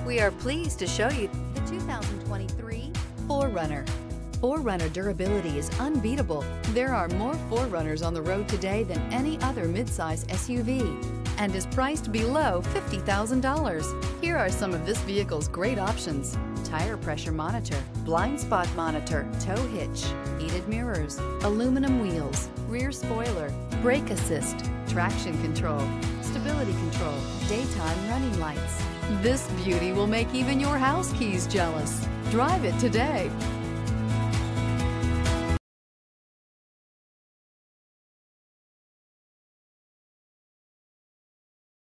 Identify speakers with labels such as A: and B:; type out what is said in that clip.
A: We are pleased to show you the 2023 4Runner. 4Runner durability is unbeatable. There are more 4Runners on the road today than any other midsize SUV and is priced below $50,000. Here are some of this vehicle's great options: tire pressure monitor, blind spot monitor, tow hitch, heated mirrors, aluminum wheels, rear spoiler, brake assist, traction control, stability control, daytime running lights. This beauty will make even your house keys jealous. Drive it today.